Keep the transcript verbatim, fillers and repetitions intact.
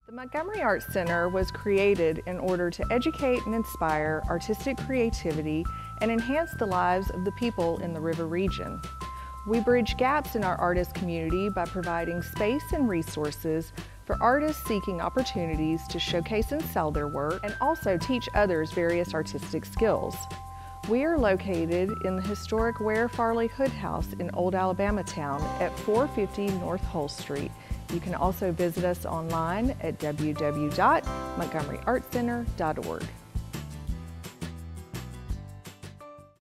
The Montgomery Art Center was created in order to educate and inspire artistic creativity and enhance the lives of the people in the river region. We bridge gaps in our artist community by providing space and resources for artists seeking opportunities to showcase and sell their work, and also teach others various artistic skills. We are located in the historic Ware Farley Hood House in Old Alabama Town at four fifty North Hull Street. You can also visit us online at w w w dot montgomery art center dot org.